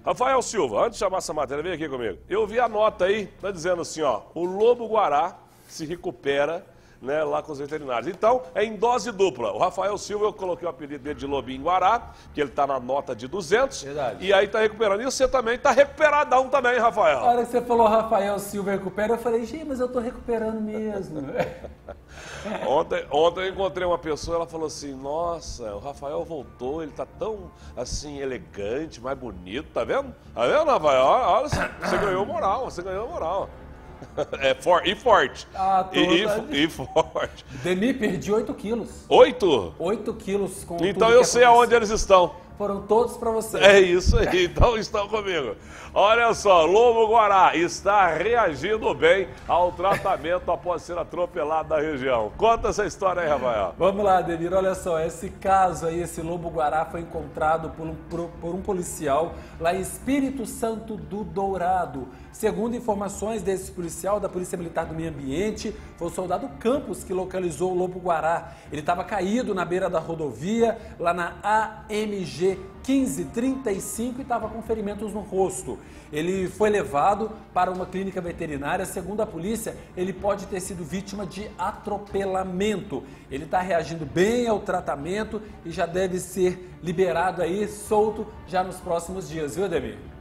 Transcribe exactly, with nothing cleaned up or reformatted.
Rafael Silva, antes de chamar essa matéria, vem aqui comigo. Eu vi a nota aí, tá dizendo assim, ó, o lobo-guará se recupera, né, lá com os veterinários. Então, é em dose dupla. O Rafael Silva, eu coloquei o apelido dele de Lobinho-Guará, que ele tá na nota de duzentos. Verdade. E aí tá recuperando. E você também tá recuperadão também, Rafael. A hora que você falou Rafael Silva recupera, eu falei, gente, mas eu tô recuperando mesmo. Ontem, ontem eu encontrei uma pessoa, ela falou assim, nossa, o Rafael voltou, ele tá tão, assim, elegante, mais bonito, tá vendo? Tá vendo, Rafael? Olha, você ganhou moral, você ganhou moral. É for, e forte. Ah, e, e, toda... e forte. Demi, perdi oito quilos. Oito? oito quilos com Então tudo eu que sei aconteceu. aonde eles estão. Foram todos para você. É isso aí, então estão comigo. Olha só, Lobo-Guará está reagindo bem ao tratamento após ser atropelado na região. Conta essa história aí, Rafael. Vamos lá, Demir, olha só, esse caso aí, esse lobo-guará foi encontrado por um, por, por um policial lá em Espírito Santo do Dourado. Segundo informações desse policial da Polícia Militar do Meio Ambiente, foi o soldado Campos que localizou o lobo-guará. Ele estava caído na beira da rodovia, lá na A M G quinze trinta e cinco, e estava com ferimentos no rosto. Ele foi levado para uma clínica veterinária. Segundo a polícia, ele pode ter sido vítima de atropelamento. Ele está reagindo bem ao tratamento e já deve ser liberado aí, solto, já nos próximos dias, viu, Ademir?